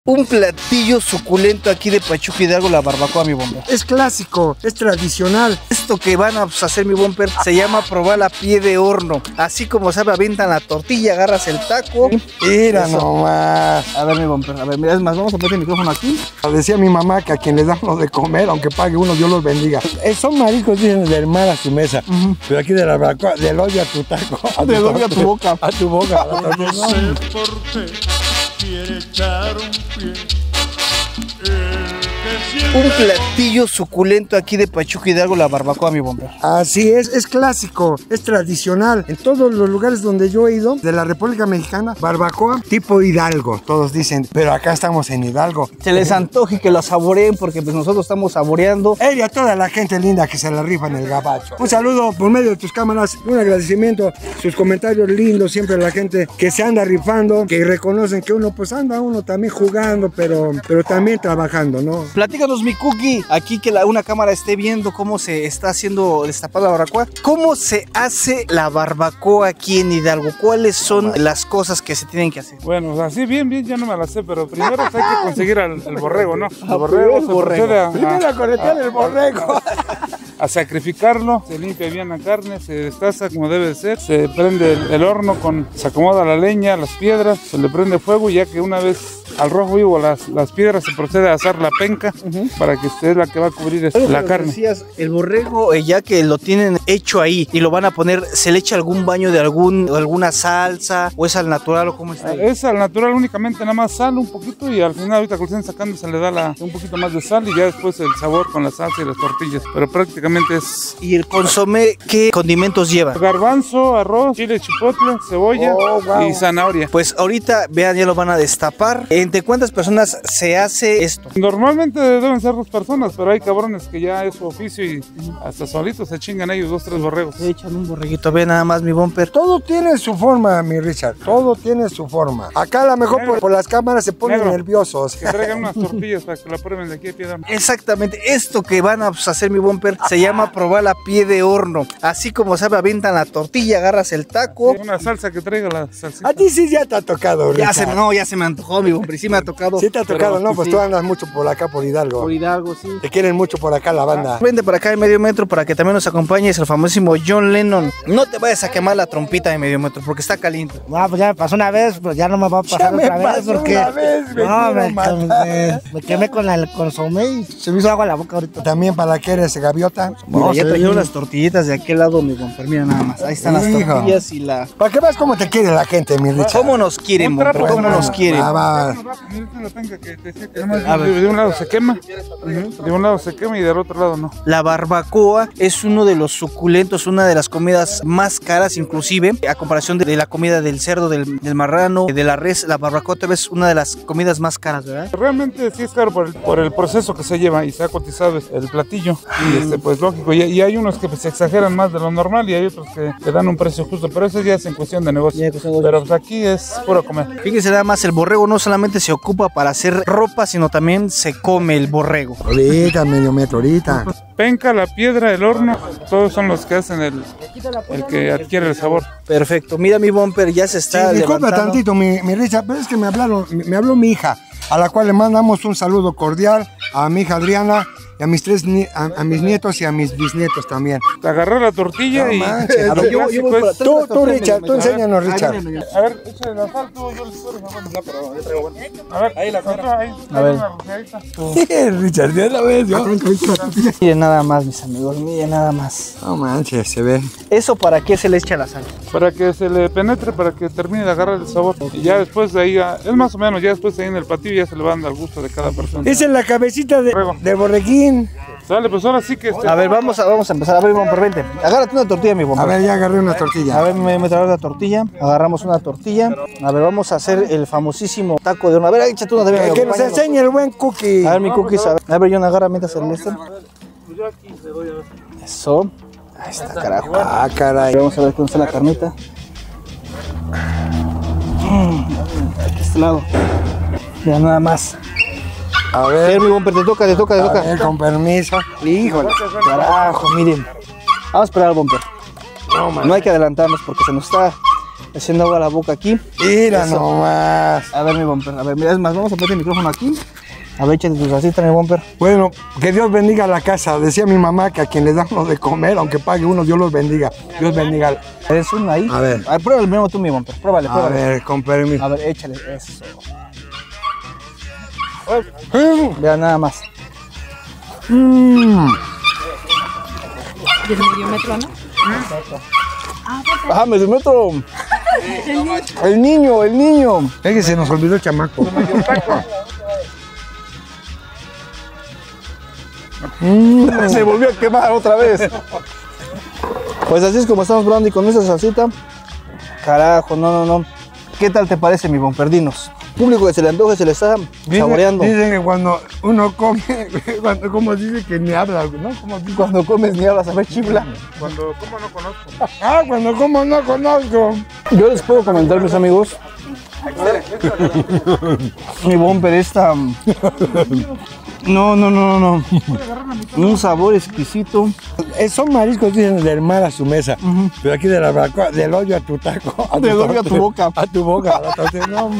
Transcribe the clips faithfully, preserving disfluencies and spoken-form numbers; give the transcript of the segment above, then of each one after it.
Un platillo suculento aquí de Pachuca Hidalgo, la barbacoa, mi bomber. Es clásico, es tradicional. Esto que van a hacer, mi bomber, se llama probar a pie de horno. Así como sabe, avientan la tortilla, agarras el taco. Mira nomás. A ver, mi bomber, a ver, mira, es más, vamos a poner el micrófono aquí. Decía mi mamá que a quien les damos de comer, aunque pague uno, Dios los bendiga. Eh, son mariscos, dicen, del mar a su mesa. Uh-huh. Pero aquí de la barbacoa, del hoyo a tu taco. Del hoyo a tu boca. A tu boca. No sé por qué quiere echar un pie. Un platillo suculento aquí de Pachuca Hidalgo, la barbacoa, mi bomber. Así es, es clásico, es tradicional. En todos los lugares donde yo he ido de la República Mexicana, barbacoa tipo Hidalgo, todos dicen, pero acá estamos en Hidalgo. Se les antoje que lo saboreen porque pues nosotros estamos saboreando. Hey, y a toda la gente linda que se la rifa en el gabacho. Un saludo por medio de tus cámaras, un agradecimiento, sus comentarios lindos, siempre a la gente que se anda rifando, que reconocen que uno pues anda uno también jugando, pero, pero también trabajando, ¿no? Platícanos, mi Cookie, aquí que la, una cámara esté viendo cómo se está haciendo destapada la barbacoa. ¿Cómo se hace la barbacoa aquí en Hidalgo? ¿Cuáles son las cosas que se tienen que hacer? Bueno, así bien, bien, ya no me la sé, pero primero hay que conseguir al, el borrego, ¿no? El Ah, borrego, el se borrego. procede a, a, Primero a corretear el borrego. a sacrificarlo, se limpia bien la carne, se destaza como debe de ser, se prende el, el horno, con, se acomoda la leña, las piedras, se le prende fuego y ya que una vez al rojo vivo las, las piedras se procede a asar la penca uh-huh. para que esté la que va a cubrir es, la carne. Decías, el borrego, eh, ya que lo tienen hecho ahí y lo van a poner, ¿se le echa algún baño de algún, alguna salsa o es al natural o cómo está? Es al natural, únicamente nada más sal un poquito y al final ahorita que lo estén sacando se le da la, un poquito más de sal y ya después el sabor con la salsa y las tortillas, pero prácticamente es... ¿Y el consomé qué condimentos lleva? Garbanzo, arroz, chile, chipotle, cebolla oh, wow. y zanahoria. Pues ahorita, vean, ya lo van a destapar. ¿Entre cuántas personas se hace esto? Normalmente deben ser dos personas, pero hay cabrones que ya es su oficio y hasta solitos se chingan ellos dos, tres borregos. Se echan un borreguito, ve nada más mi bumper. Todo tiene su forma, mi Richard, todo tiene su forma. Acá a lo mejor por, por las cámaras se ponen Negro. nerviosos. Que traigan unas tortillas para que la prueben de aquí a piedra. Exactamente, esto que van a hacer, mi bumper, se llama probar a pie de horno. Así como sabe, avientan la tortilla, agarras el taco. Sí, una salsa que traiga la salsita. A ti sí ya te ha tocado, Richard. Ya se, no, ya se me antojó, mi bumper, sí me ha tocado. Sí te ha tocado, pero, no, pues sí. tú andas mucho por acá, por Hidalgo. Por Hidalgo, sí. Te quieren mucho por acá la banda. Vente para acá de medio metro para que también nos acompañes el famosísimo John Lennon. No te vayas a quemar la trompita de medio metro porque está caliente. No, pues ya me pasó una vez, pues ya no me va a pasar ya otra me vez pasó porque una vez, me no, me, me, me quemé con el consomé y se me hizo agua en la boca ahorita. También para que eres gaviota. Mira, ya trajeron las tortillitas de aquel lado, mi bomber, mira nada más. Ahí están Hijo. las tortillas y la... Para que veas cómo te quiere la gente, mi Richard. ¿Cómo nos quieren, bomber? ¿Cómo bueno, nos quieren? Va, va. De un lado se quema, de un lado se quema y del otro lado no. La barbacoa es uno de los suculentos, una de las comidas más caras inclusive, a comparación de la comida del cerdo, del, del marrano, de la res. La barbacoa tal vez es una de las comidas más caras, ¿verdad? Realmente sí es caro por el, por el proceso que se lleva y se ha cotizado el platillo. Y este, pues lógico, y, y hay unos que pues, se exageran más de lo normal y hay otros que, que dan un precio justo, pero eso ya es en cuestión de negocio. Pero pues, aquí es puro comer. Fíjense nada más, el borrego no solamente se ocupa para hacer ropa, sino también se come el borrego. Ahorita, medio metro, ahorita. Penca, la piedra, el horno, todos son los que hacen el, el que adquiere el sabor. Perfecto, mira mi bumper, ya se está Sí, disculpa levantando. tantito, mi, mi Richard, pero es que me hablaron, me habló mi hija, a la cual le mandamos un saludo cordial, a mi hija Adriana, y a mis tres ni a, a mis nietos y a mis bisnietos también. Te agarré la tortilla No y... manches. A ver, yo- yo voy para- Tú, tú, Richard, tú enséñanos, Richard. A ver, échale la sal, tú, yo les puedo A ver, ahí la cara. Ahí, A ver. una rociadita. Richard, ya la ves, yo. Miren nada más, mis amigos, miren nada más. No manches, se ve. ¿Eso para qué se le echa la sal? Para que se le penetre, para que termine de agarrar el sabor. Y ya después de ahí, ya- es más o menos, ya después de ahí en el platillo ya se le va dando al gusto de cada persona. Esa es la cabecita de, Borrego. del borreguín. Sale, pues ahora sí que... Este, A ver, vamos a, vamos a empezar. A ver, bomber, vente. Agárrate una tortilla, mi bomber. A ver, ya agarré una A tortilla. ver, me, me trae la tortilla. Agarramos una tortilla. A ver, vamos a hacer el famosísimo taco de horno. A ver, échate una de Que, que nos enseñe el buen cookie. A ver, mi cookies, a ver. A ver, John, agarra mientras el este. Eso. Ahí está, carajo. Ah, caray. Vamos a ver cómo está la carnita. Mm, aquí a este lado. Ya nada más. A A ver, ver, mi bomber, te toca, te toca, te a toca. ver, con permiso. Híjole. Carajo, miren. Vamos a esperar al bomber. No, man. No hay que adelantarnos porque se nos está haciendo agua a la boca aquí. Mira Eso. nomás. A ver, mi bumper, a ver, mira, es más, vamos a poner el micrófono aquí. A ver, échate tu salsita, mi bumper. Bueno, que Dios bendiga la casa. Decía mi mamá que a quien le da uno de comer, aunque pague uno, Dios los bendiga. Dios bendiga. ¿Eres uno ahí? A ver. A ver, pruébale primero tú, mi bumper. Pruébale, A pruébale. ver, con permiso. A ver, échale eso. Mm. Vea nada más. Mm. ¿De medio metro, no? Ajá, medio metro. El niño, el niño. Es que se nos olvidó el chamaco. Mm, se volvió a quemar otra vez. Pues así es como estamos probando y con esa salsita. Carajo, no, no, no. ¿Qué tal te parece, mi bomperdinos? Público que se le antoje, se le está saboreando. Dicen, dicen que cuando uno come, cuando, como dice que ni habla, ¿no? Como dice, Cuando comes ni hablas, a ver, chifla. Cuando como no conozco. ah, cuando como no conozco. Yo les puedo comentar, mis amigos. Mi bumper está. No, no, no, no. Un sabor exquisito. Eh, son mariscos, dicen, del mar a su mesa. Uh-huh. Pero aquí de la barbacoa, del hoyo a tu taco. A Del hoyo a tu boca. A tu boca. Entonces, no.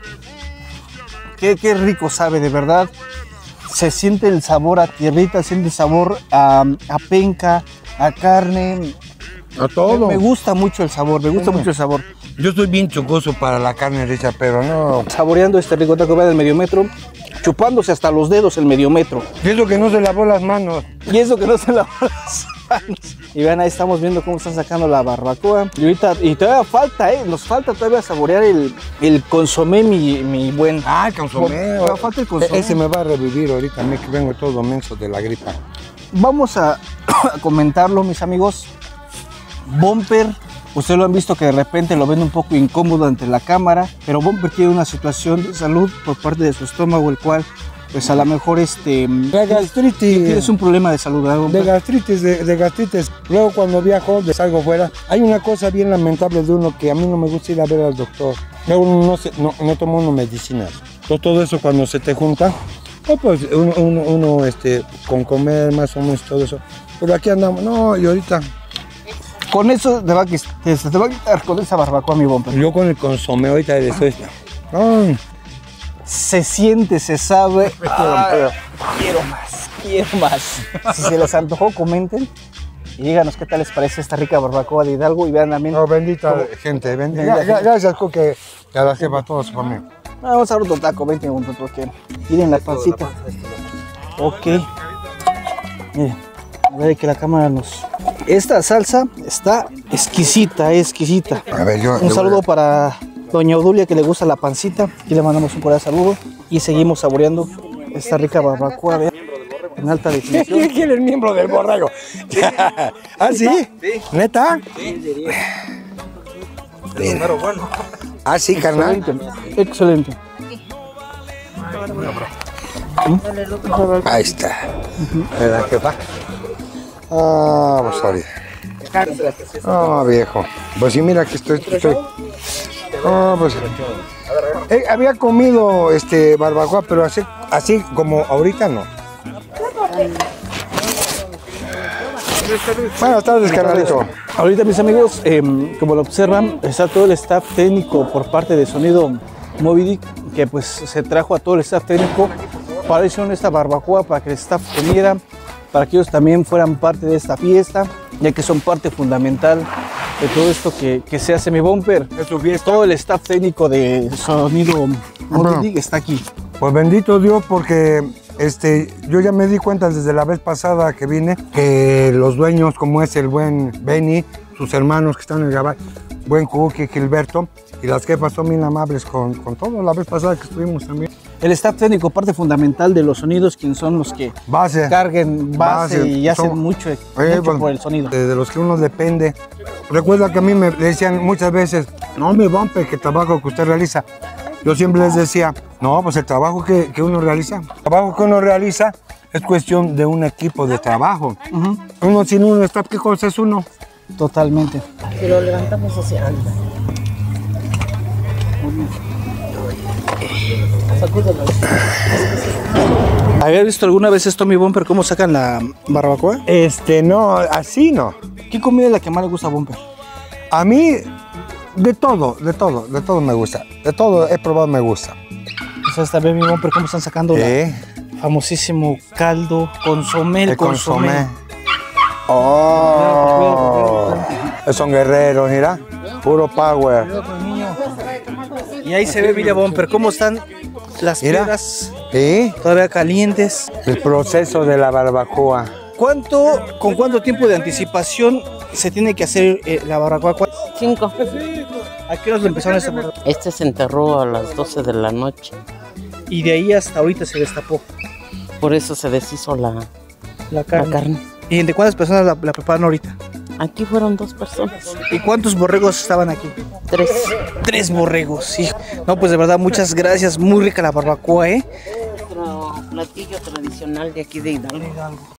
Qué, qué rico sabe, de verdad. Se siente el sabor a tierrita, se siente el sabor a, a penca, a carne. A todo. Me, me gusta mucho el sabor, me gusta mucho el sabor. Yo estoy bien chocoso para la carne rica, pero no. Saboreando este rico taco del medio metro, chupándose hasta los dedos el medio metro. Y eso que no se lavó las manos. Y eso que no se lavó las manos. Y vean, ahí estamos viendo cómo están sacando la barbacoa. Y ahorita, y todavía falta, ¿eh? Nos falta todavía saborear el, el consomé, mi, mi buen. Ah, el consomé. Todavía falta el consomé. E- Ese me va a revivir ahorita, a mí que vengo todo menso de la gripa. Vamos a, a comentarlo, mis amigos. Bumper, ustedes lo han visto que de repente lo ven un poco incómodo ante la cámara, pero Bumper tiene una situación de salud por parte de su estómago, el cual, pues a lo mejor este... La gastritis. Tienes un problema de salud, ¿verdad, Bumper? De gastritis, de, de gastritis. Luego cuando viajo, de salgo fuera, hay una cosa bien lamentable de uno que a mí no me gusta ir a ver al doctor. Luego uno no, se, no, no toma uno medicinas. Todo, todo eso cuando se te junta, oh, pues uno, uno, uno este, con comer más o menos todo eso. Pero aquí andamos, no, y ahorita... Con eso te va, a, quis- te, se te va a quitar con esa barbacoa, mi Bumper. Yo con el consomé ahorita de esto. Ay, Se siente, se sabe. Ah, quiero más, quiero más. Si se les antojó, comenten y díganos qué tal les parece esta rica barbacoa de Hidalgo y vean también. no, bendita gente, bendita. Gracias, Coque, y a la jefa, a todos por mí. Vamos a ver otro taco, veinte minutos porque miren la pancita. Ok. Miren, a ver que la cámara nos... Esta salsa está exquisita, exquisita. A ver, yo... Un saludo para doña Odulia que le gusta la pancita. Aquí le mandamos un cordial saludo y seguimos saboreando esta rica barbacoa, vean, en alta definición. ¿Quién es miembro del borrego? ¿Ah, sí? Sí. ¿Neta? Sí. Bueno. ¿Ah, sí, carnal? Excelente, excelente. Ahí está. ¿Verdad, jefa? Ah, pues ahorita. Ah, viejo. Pues sí, mira que estoy... estoy... Ah, pues... Eh, había comido este barbacoa, pero así, así como ahorita no. Buenas tardes, carnalito. Ahorita, mis amigos, eh, como lo observan, está todo el staff técnico por parte de Sonido Moby Dick, que pues se trajo a todo el staff técnico para hacer esta barbacoa, para que el staff comiera, para que ellos también fueran parte de esta fiesta, ya que son parte fundamental de todo esto que, que se hace, mi Bumper. Es su fiesta. Todo el staff técnico de Sonido Moby Dick está aquí. Pues bendito Dios, porque este, yo ya me di cuenta desde la vez pasada que vine que los dueños, como es el buen Benny, sus hermanos que están en el gabacho, buen Cookie, Gilberto, y las jefas son bien amables con, con todo. La vez pasada que estuvimos también. El staff técnico, parte fundamental de los sonidos, quienes son los que Base. carguen base, Base. y hacen Son- mucho, Eh, mucho bueno, por el sonido. De, de los que uno depende. Recuerda que a mí me decían muchas veces, no, mi Bumper, que trabajo que usted realiza. Yo siempre les decía, no, pues el trabajo que, que uno realiza, el trabajo que uno realiza es cuestión de un equipo de trabajo. Ujú. Uno sin uno está, ¿qué cosa es uno? Totalmente. Y lo levantamos hacia arriba. Sacúdelo. ¿Habías visto alguna vez esto, mi Bumper, cómo sacan la barbacoa? Este, no, así no. ¿Qué comida es la que más le gusta a Bumper? A mí, De todo, de todo, de todo me gusta. De todo he probado, me gusta. O sea, también mi bumper, cómo están sacando ¿Eh? el famosísimo caldo, consomé, el, El consomé. consomé. Oh, son guerreros, mira. Puro power. Y ahí se ve, mira, bumper, cómo están las Mira. piedras ¿Sí? todavía calientes. El proceso de la barbacoa. ¿Cuánto, con cuánto tiempo de anticipación se tiene que hacer eh, la barbacoa? ¿Cuál- Cinco. ¿A qué hora lo empezaron esta barbacoa? Este se enterró a las doce de la noche. Y de ahí hasta ahorita se destapó Por eso se deshizo la, la la carne. carne. ¿Y de cuántas personas la, la preparan ahorita? Aquí fueron dos personas. ¿Y cuántos borregos estaban aquí? Tres. Tres borregos, hijo. No, pues de verdad, muchas gracias. Muy rica la barbacoa, ¿eh? Nuestro platillo tradicional de aquí de Hidalgo.